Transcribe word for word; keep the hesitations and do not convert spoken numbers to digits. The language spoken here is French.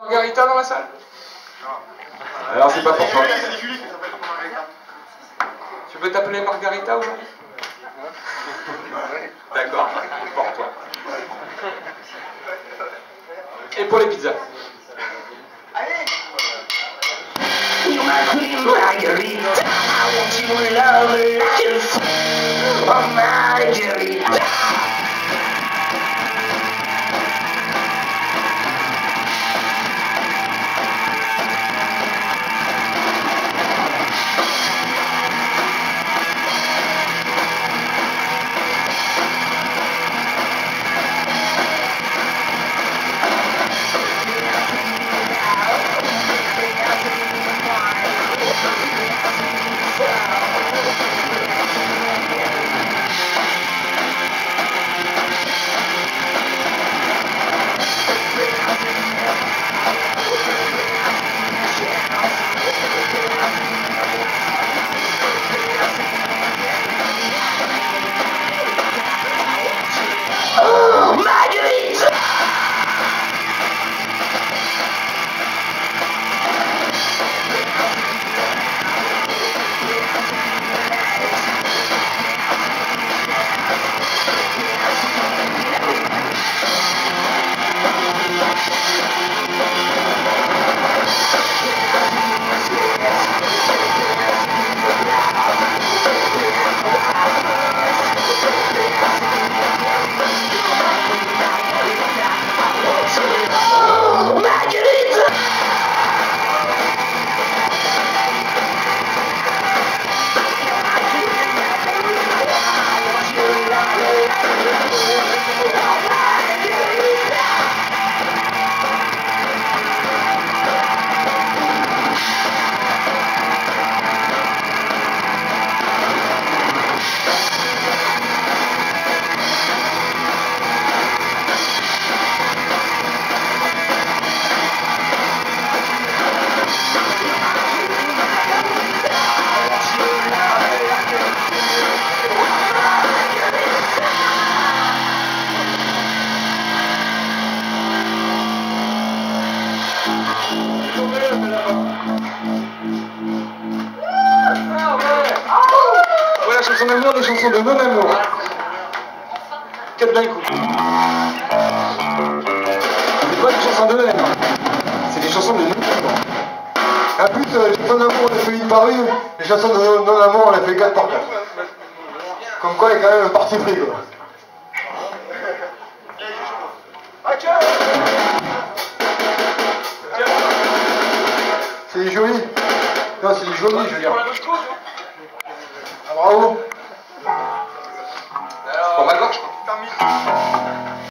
Margarita dans la salle? Alors c'est pas pour toi. C'est Julie qui s'appelle Margarita. Tu veux t'appeler Margarita aujourd'hui? D'accord, pour toi. Et pour les pizzas? Allez! Margarita, I want you to love her like a oh Margarita. Ouais, la chanson d'amour, les chansons de non-amour. Quatre d'un coup. C'est pas des chansons de non-amour. C'est des chansons de non-amour. En plus, euh, les chansons d'amour, on les fait une par une. Les chansons de non-amour, on les fait quatre par quatre. Comme quoi, il y a quand même un parti pris, quoi. C'est joli. Non, c'est joli, je veux dire. Ah, bravo.